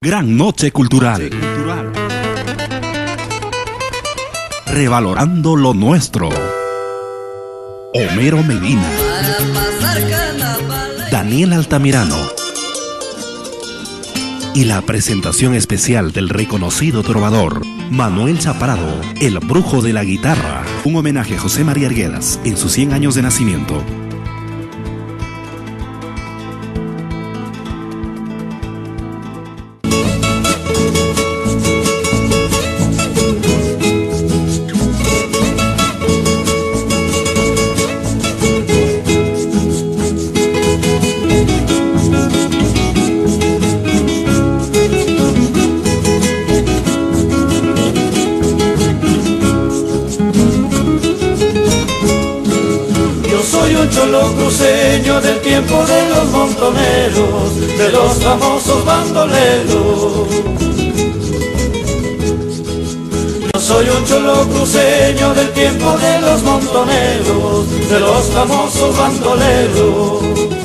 Gran Noche Cultural. Revalorando lo nuestro. Homero Medina, Daniel Altamirano y la presentación especial del reconocido trovador Manuel Chaparro, el brujo de la guitarra. Un homenaje a José María Arguedas en sus 100 años de nacimiento. Cholo cruceño del tiempo de los montoneros, de los famosos bandoleros. Yo soy un cholo cruceño del tiempo de los montoneros, de los famosos bandoleros.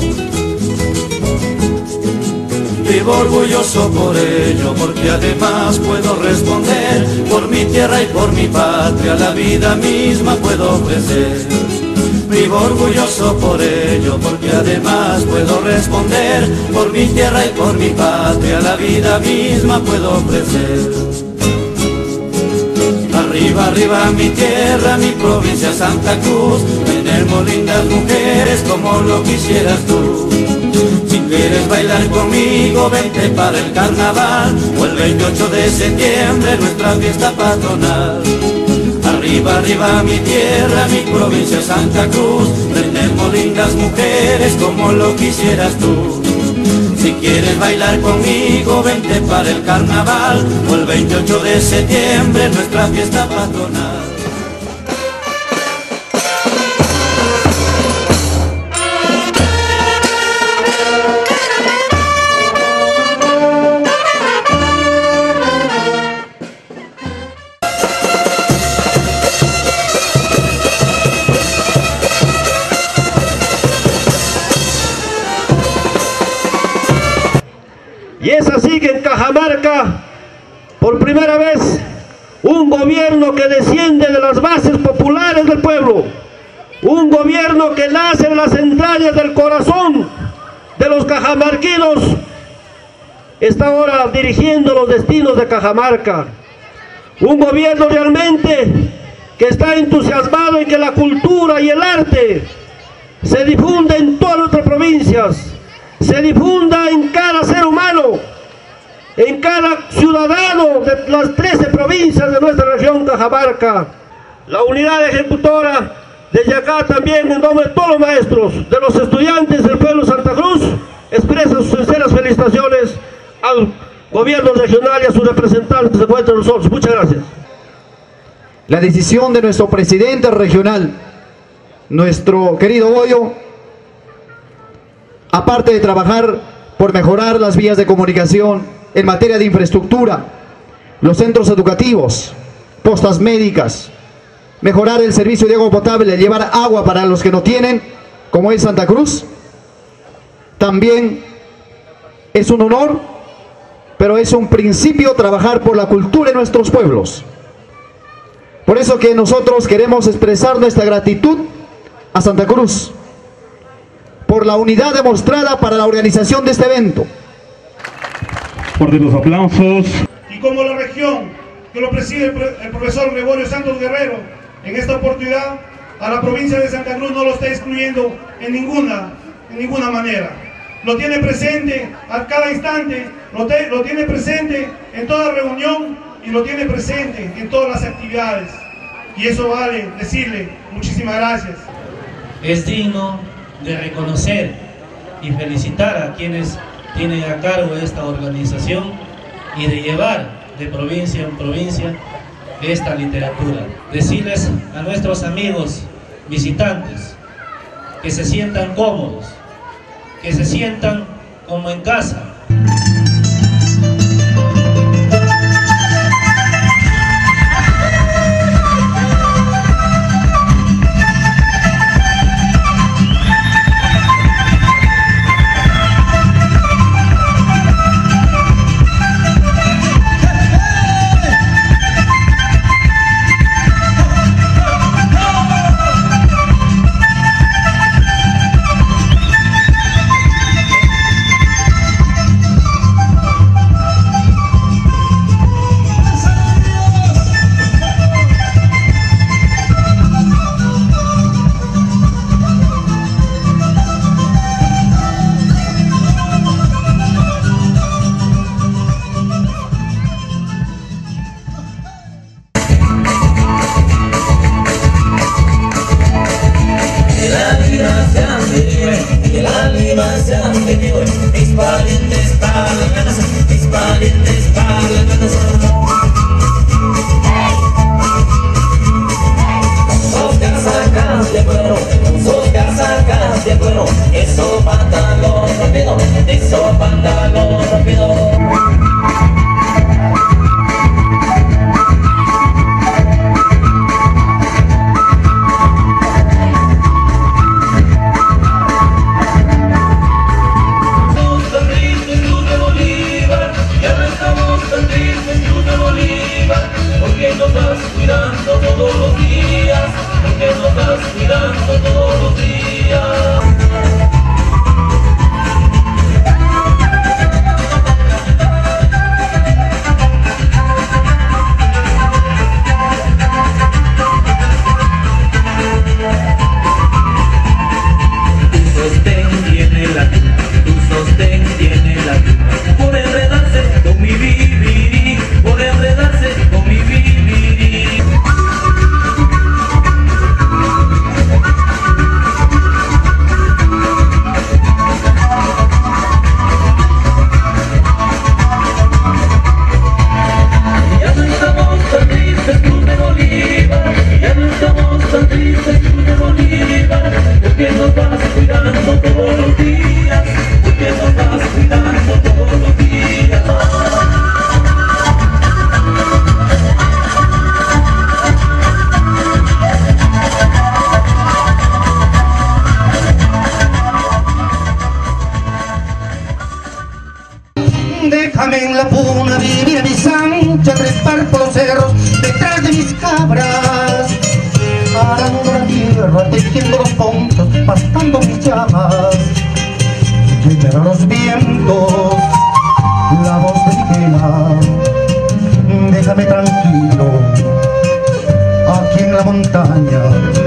Vivo orgulloso por ello, porque además puedo responder por mi tierra y por mi patria, la vida misma puedo ofrecer. Vivo orgulloso por ello, porque además puedo responder por mi tierra y por mi patria, la vida misma puedo ofrecer. Arriba, arriba mi tierra, mi provincia Santa Cruz, tenemos lindas mujeres como lo quisieras tú. Si quieres bailar conmigo, vente para el carnaval, o el 28 de septiembre, nuestra fiesta patronal. Arriba, arriba mi tierra, mi provincia Santa Cruz, tenemos lindas mujeres como lo quisieras tú. Si quieres bailar conmigo, vente para el carnaval, o el 28 de septiembre, nuestra fiesta patronal. Y es así que en Cajamarca, por primera vez, un gobierno que desciende de las bases populares del pueblo, un gobierno que nace en las entrañas del corazón de los cajamarquinos, está ahora dirigiendo los destinos de Cajamarca. Un gobierno realmente que está entusiasmado en que la cultura y el arte se difunda en todas nuestras provincias, se difunda en cada ser humano, en cada ciudadano de las 13 provincias de nuestra región Cajamarca. La unidad ejecutora, desde acá también en nombre de todos los maestros, de los estudiantes del pueblo de Santa Cruz, expresa sus sinceras felicitaciones al gobierno regional y a sus representantes que se encuentran nosotros. Muchas gracias. La decisión de nuestro presidente regional, nuestro querido Goyo, aparte de trabajar por mejorar las vías de comunicación en materia de infraestructura, los centros educativos, postas médicas, mejorar el servicio de agua potable, llevar agua para los que no tienen, como es Santa Cruz, también es un honor, pero es un principio trabajar por la cultura en nuestros pueblos. Por eso que nosotros queremos expresar nuestra gratitud a Santa Cruz por la unidad demostrada para la organización de este evento. Fuerte los aplausos. Y como la región que lo preside el profesor Gregorio Santos Guerrero, en esta oportunidad a la provincia de Santa Cruz no lo está excluyendo en ninguna manera. Lo tiene presente a cada instante, lo tiene presente en toda reunión y lo tiene presente en todas las actividades. Y eso vale decirle muchísimas gracias. Es digno de reconocer y felicitar a quienes tienen a cargo esta organización y de llevar de provincia en provincia esta literatura. Decirles a nuestros amigos visitantes que se sientan cómodos, que se sientan como en casa. se han venido, mis parientes para las ganas, mis parientes para las ganas. Sus casacas de cuero, sus casacas de cuero, esos pantalón rápido, esos pantalón rápido. Todos los días, porque nos vas cuidando todos los días. Tu sostén tiene la luna, tu sostén tiene la luna, por enredarse con mi vivirí, por enredarse con mi vivirí. Porque nos vas cuidando todos los días, porque nos vas cuidando todos los días. Déjame en la puna vivir a mis anchas, trepar por los cerros detrás de mis cabras, arando la tierra, tejiendo los ponchos, pastando mis llamas, llevar los vientos, la voz de mi quena. Déjame tranquilo aquí en la montaña.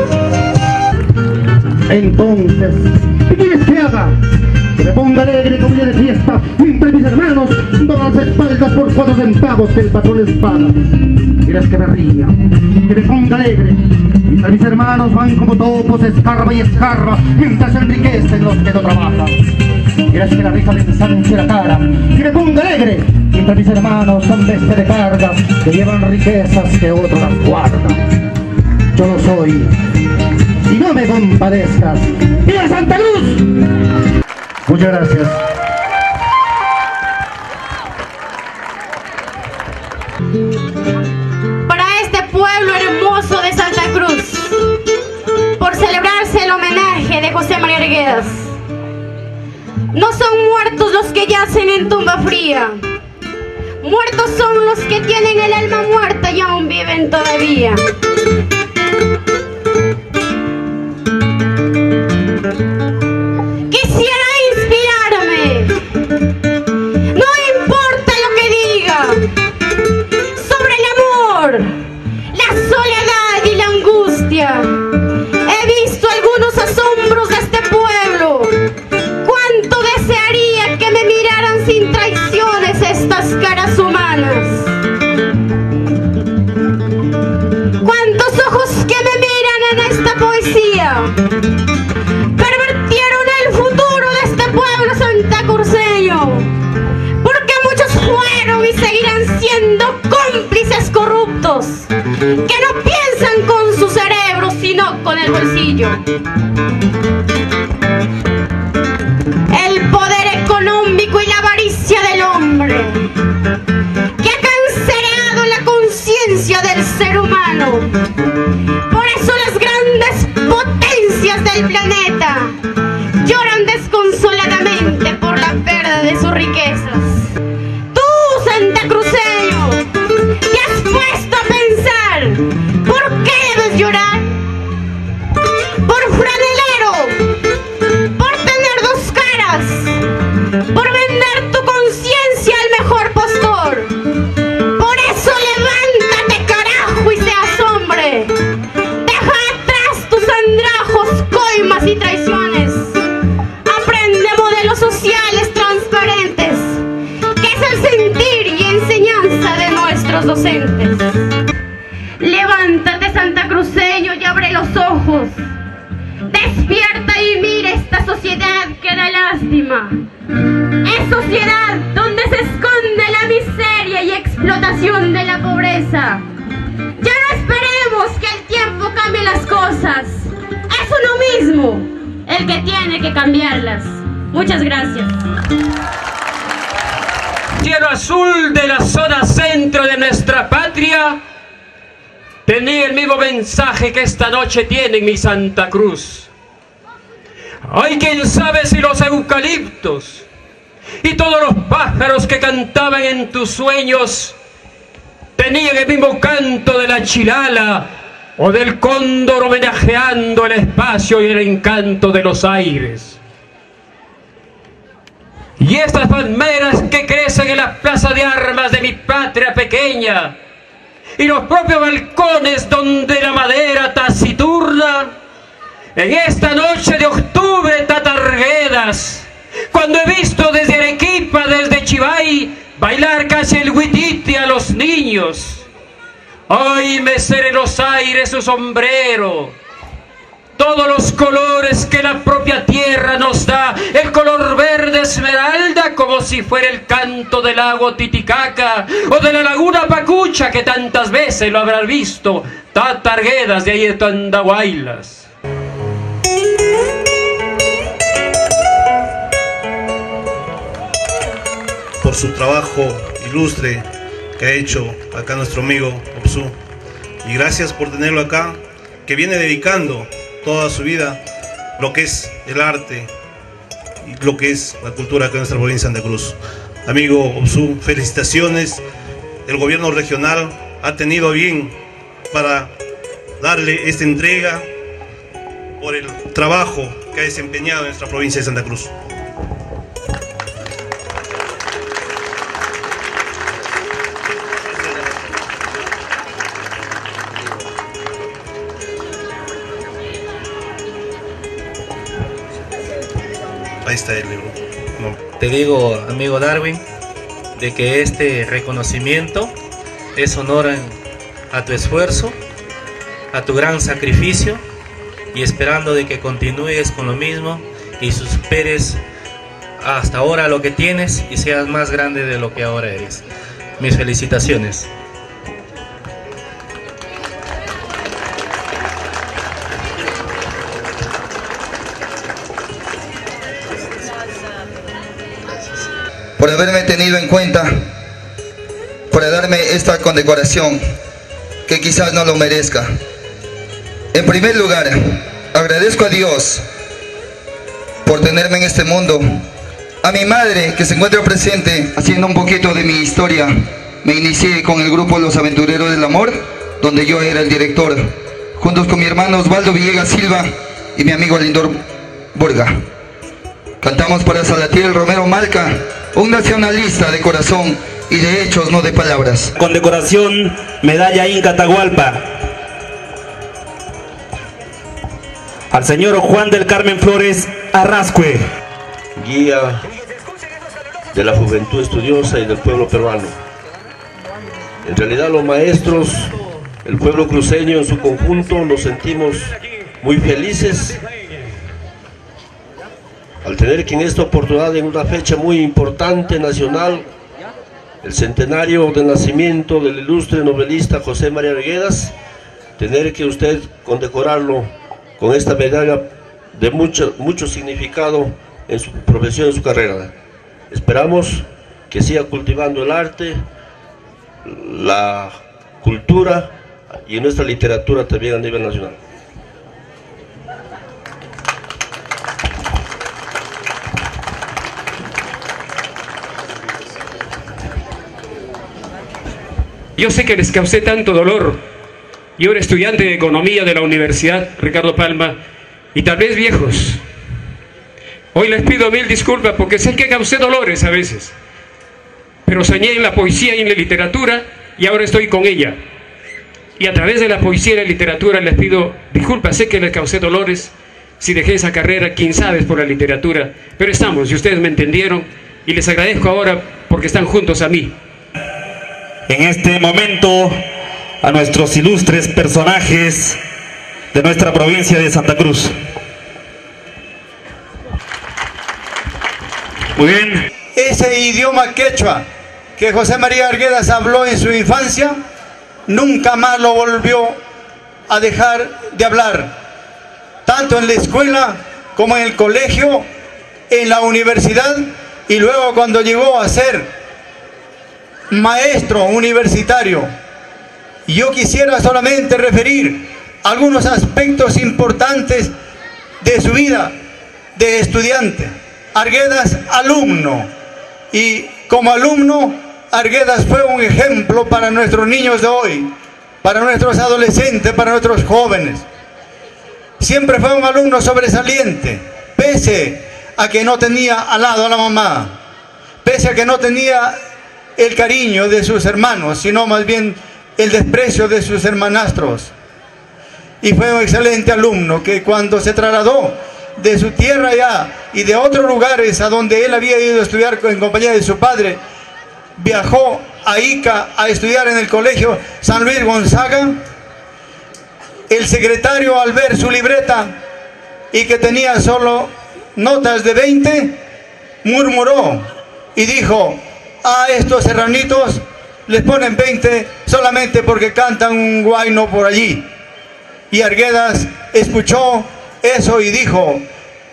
Entonces, ¿qué quieres que haga? Que me ponga alegre como día de fiesta, mientras mis hermanos donan las espaldas por 4 centavos que el patrón les paga. ¿Quieres que me ría? Que me ponga alegre, mientras mis hermanos van como topos, escarba y escarba, mientras se enriquecen los que no trabajan. ¿Quieres que la risa me ensanche la cara? Que me ponga alegre, mientras mis hermanos son bestia de carga, que llevan riquezas que otro las guarda. Yo lo soy, y no me compadezcas. ¡Viva Santa Cruz! Muchas gracias. Para este pueblo hermoso de Santa Cruz, por celebrarse el homenaje de José María Arguedas. No son muertos los que yacen en tumba fría, muertos son los que tienen el alma muerta y aún viven todavía. Quisiera inspirarme, no importa lo que diga, sobre el amor, la soledad y la angustia. He visto algunos asombros de este pueblo. Cuánto desearía que me miraran sin traiciones estas caras humanas. Cuántos ojos que me miran en esta poesía pervirtieron el futuro de este pueblo santacruceño, porque muchos fueron y seguirán siendo cómplices corruptos que no piensan con su cerebro sino con el bolsillo. El poder económico y la avaricia del hombre que ha cancerado la conciencia del ser humano. Por eso las grandes potencias del planeta lloran desconsoladamente por la pérdida de sus riquezas. Tú, santacruceño, ¿te has puesto a pensar por qué debes llorar? Por franelero, por tener dos caras, por vender tu conciencia al mejor postor. Por eso levántate, carajo, y seas hombre. Deja atrás tus andrajos, coimas y traiciones. Aprende modelos sociales transparentes, que es el sentir y enseñanza de nuestros docentes. Levántate, santacruceño, y abre los ojos. Despierta y mira esta sociedad que da lástima. lástima. Es sociedad donde se esconde la miseria y explotación de la pobreza. Ya no esperemos que el tiempo cambie las cosas. Es uno mismo el que tiene que cambiarlas. Muchas gracias. Cielo azul de la zona centro de nuestra patria tenía el mismo mensaje que esta noche tiene en mi Santa Cruz. Ay, quién sabe si los eucaliptos y todos los pájaros que cantaban en tus sueños tenían el mismo canto de la chilala o del cóndor homenajeando el espacio y el encanto de los aires. Y estas palmeras que crecen en la plaza de armas de mi patria pequeña, y los propios balcones donde la madera taciturna, en esta noche de octubre tatarguedas, cuando he visto desde Arequipa, desde Chivay, bailar casi el huititi a los niños, ay, mecer en los aires su sombrero, todos los colores que la propia tierra nos da, el color verde esmeralda como si fuera el canto del lago Titicaca o de la laguna Pacucha que tantas veces lo habrás visto, tatarguedas de ahí de Tandahuaylas. Por su trabajo ilustre que ha hecho acá nuestro amigo Opsu, y gracias por tenerlo acá, que viene dedicando toda su vida lo que es el arte y lo que es la cultura acá en nuestra provincia de Santa Cruz. Amigo Opsu, felicitaciones. El gobierno regional ha tenido bien para darle esta entrega por el trabajo que ha desempeñado en nuestra provincia de Santa Cruz. Ahí está el libro. No. Te digo, amigo Darwin, de que este reconocimiento es honor a tu esfuerzo, a tu gran sacrificio, y esperando de que continúes con lo mismo y superes hasta ahora lo que tienes y seas más grande de lo que ahora eres. Mis felicitaciones. Por haberme tenido en cuenta, por darme esta condecoración, que quizás no lo merezca. En primer lugar, agradezco a Dios por tenerme en este mundo, a mi madre que se encuentra presente. Haciendo un poquito de mi historia, me inicié con el grupo Los Aventureros del Amor, donde yo era el director, juntos con mi hermano Osvaldo Villegas Silva y mi amigo Lindor Borga. Cantamos para Salatiel Romero Malca, un nacionalista de corazón y de hechos, no de palabras. Condecoración, medalla Inca Atahualpa, al señor Juan del Carmen Flores Arrascue, guía de la juventud estudiosa y del pueblo peruano. En realidad los maestros, el pueblo cruceño en su conjunto, nos sentimos muy felices al tener que en esta oportunidad, en una fecha muy importante nacional, el centenario del nacimiento del ilustre novelista José María Arguedas, tener que usted condecorarlo con esta medalla de mucho significado en su profesión, en su carrera. Esperamos que siga cultivando el arte, la cultura y nuestra literatura también a nivel nacional. Yo sé que les causé tanto dolor. Yo era estudiante de Economía de la Universidad Ricardo Palma y tal vez viejos. Hoy les pido mil disculpas porque sé que causé dolores a veces. Pero soñé en la poesía y en la literatura y ahora estoy con ella. Y a través de la poesía y la literatura les pido disculpas. Sé que les causé dolores si dejé esa carrera, quién sabe, por la literatura. Pero estamos y ustedes me entendieron y les agradezco ahora porque están juntos a mí. En este momento, a nuestros ilustres personajes de nuestra provincia de Santa Cruz. Muy bien. Ese idioma quechua que José María Arguedas habló en su infancia, nunca más lo volvió a dejar de hablar, tanto en la escuela como en el colegio, en la universidad, y luego cuando llegó a ser maestro universitario. Yo quisiera solamente referir algunos aspectos importantes de su vida de estudiante. Arguedas, alumno, y como alumno, Arguedas fue un ejemplo para nuestros niños de hoy, para nuestros adolescentes, para nuestros jóvenes. Siempre fue un alumno sobresaliente, pese a que no tenía al lado a la mamá, pese a que no tenía el cariño de sus hermanos, sino más bien el desprecio de sus hermanastros. Y fue un excelente alumno que cuando se trasladó de su tierra allá y de otros lugares a donde él había ido a estudiar en compañía de su padre, viajó a Ica a estudiar en el colegio San Luis Gonzaga. El secretario, al ver su libreta y que tenía solo notas de 20, murmuró y dijo: a estos serranitos les ponen 20 solamente porque cantan un guayno por allí. Y Arguedas escuchó eso y dijo: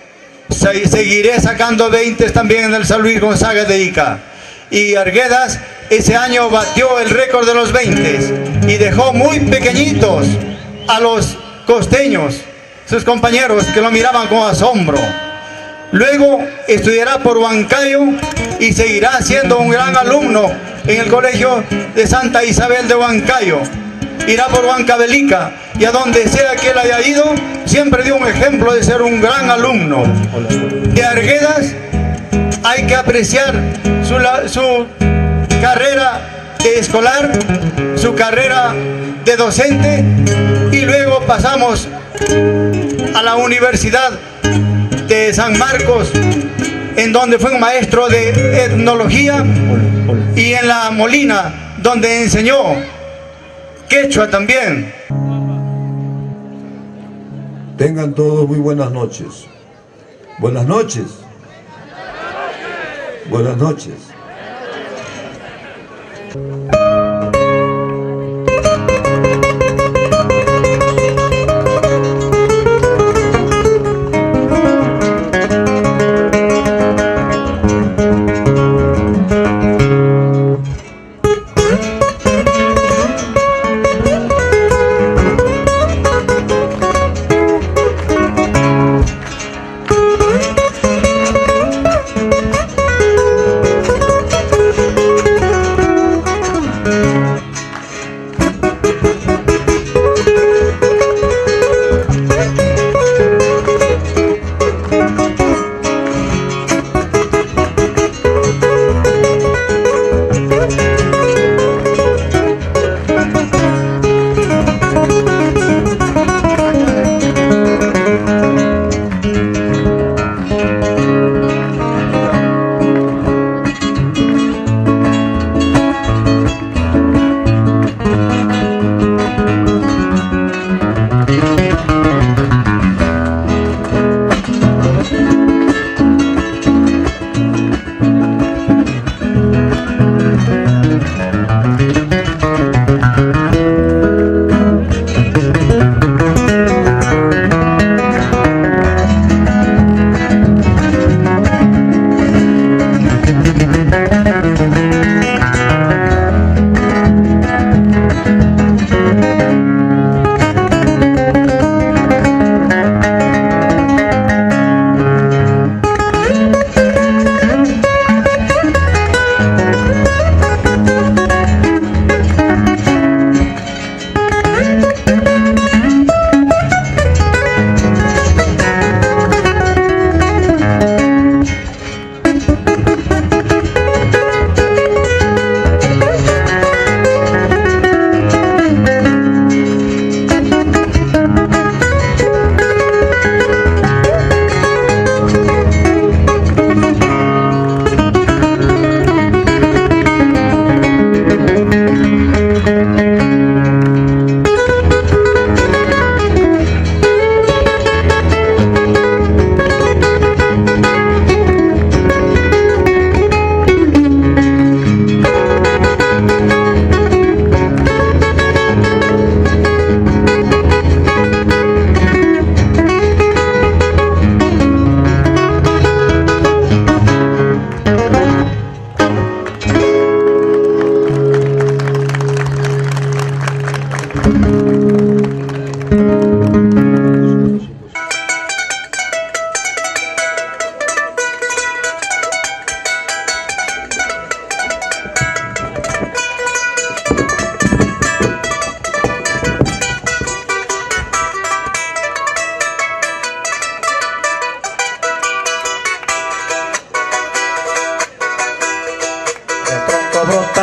seguiré sacando 20 también en el San Luis Gonzaga de Ica. Y Arguedas ese año batió el récord de los 20 y dejó muy pequeñitos a los costeños, sus compañeros, que lo miraban con asombro. Luego estudiará por Huancayo y seguirá siendo un gran alumno en el colegio de Santa Isabel de Huancayo. Irá por Huancavelica y a donde sea que él haya ido, siempre dio un ejemplo de ser un gran alumno. De Arguedas hay que apreciar su carrera escolar, su carrera de docente, y luego pasamos a la Universidad de San Marcos, en donde fue un maestro de etnología, y en La Molina, donde enseñó quechua también. Tengan todos muy buenas noches. Buenas noches. Buenas noches.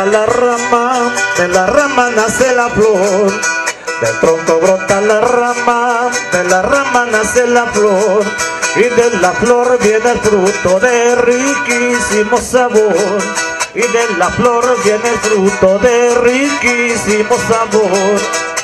brota la rama, de la rama nace la flor. Del tronco brota la rama, de la rama nace la flor. Y de la flor viene el fruto de riquísimo sabor. Y de la flor viene el fruto de riquísimo sabor.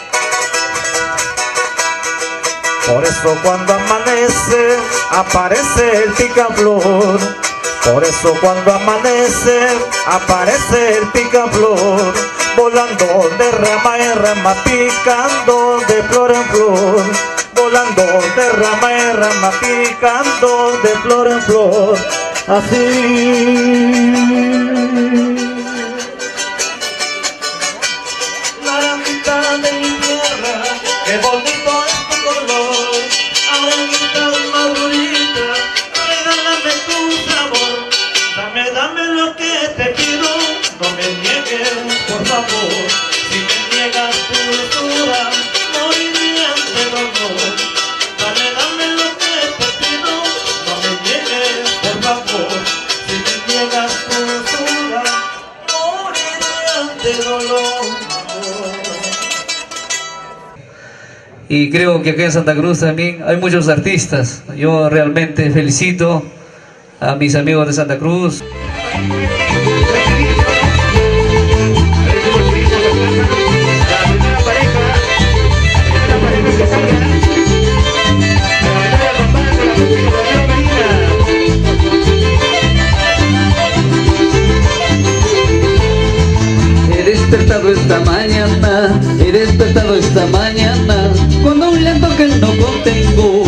Por eso cuando amanece, aparece el picaflor. Por eso cuando amanece, aparece el picaflor. Volando de rama en rama, picando de flor en flor. Volando de rama en rama, picando de flor en flor. Así. Naranjita de mi tierra, qué bonito es tu color. Naranjita madurita, regálame tu sabor. Dame lo que te pido, no me niegues por favor. Si me niegas tu dulzura, moriría de dolor. Dame lo que te pido, no me niegues por favor. Si me niegas tu dulzura, moriría de dolor. Y creo que acá en Santa Cruz también hay muchos artistas. Yo realmente felicito a mis amigos de Santa Cruz. He despertado esta mañana, con un llanto que no contengo,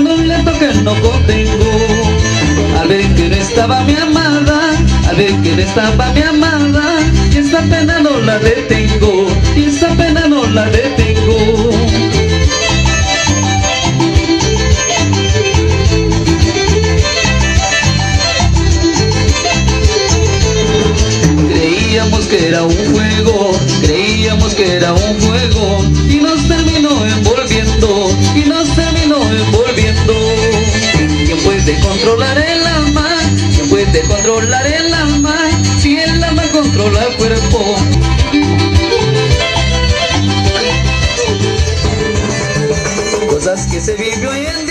al ver que no estaba mi amada, y esta pena no la detengo, Creíamos que era un juego, y nos terminó envolviendo, ¿Quién puede controlar el alma? Si el alma controla el cuerpo. Cosas que se vive hoy en